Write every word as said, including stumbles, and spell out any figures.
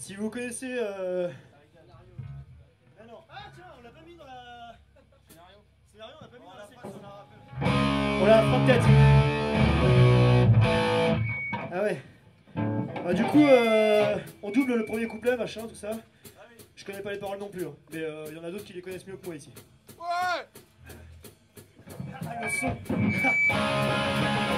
Si vous connaissez... Euh... Ah non. Ah tiens, on l'a pas mis dans la... Scénario. Scénario, on l'a pas mis dans la séquence. On l'a fin de tête. Ah ouais. Bah, du coup, euh, on double le premier couplet, machin, tout ça. Je connais pas les paroles non plus, hein. Mais il euh, y en a d'autres qui les connaissent mieux que moi ici. Ouais. Ah, le son.